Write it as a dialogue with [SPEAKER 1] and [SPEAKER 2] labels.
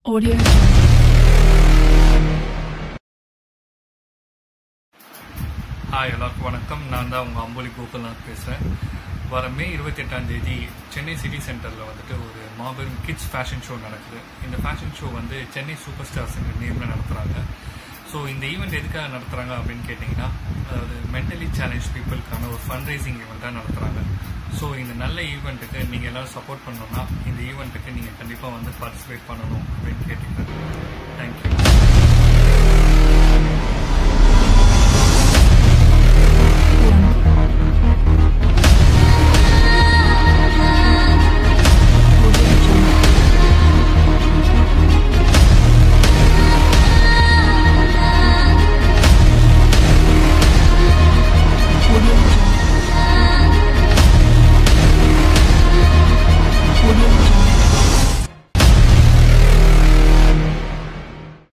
[SPEAKER 1] Audio.
[SPEAKER 2] Hi, எல்லாருக்கும் வணக்கம். நான் தான் உங்க அம்புலி கோகுல்நாத் பேசுறேன். வர மே 28ஆம் தேதி சென்னை சிட்டி சென்டர்ல வந்துட்டு ஒரு மாபெரும் கிட்ஸ் ஃபேஷன் ஷோ நடக்குது. இந்த ஃபேஷன் ஷோ வந்து சென்னை சூப்பர் ஸ்டார்ஸ் நேம்ல நடத்துறாங்க. ஸோ இந்த ஈவெண்ட் எதுக்காக நடத்துறாங்க அப்படின்னு கேட்டிங்கன்னா, அதாவது மென்டலி சேலஞ்ச் பீப்புளுக்கான ஒரு ஃபண்ட் ரைசிங் ஈவெண்ட்டாக நடத்துறாங்க. ஸோ இந்த நல்ல ஈவெண்ட்டுக்கு நீங்கள் எல்லாரும் சப்போர்ட் பண்ணணும்னா இந்த ஈவெண்ட்டுக்கு நீங்கள் கண்டிப்பாக வந்து பார்ட்டிசிபேட் பண்ணணும் அப்படின்னு கேட்டிங்கன்னா தேங்க்யூ.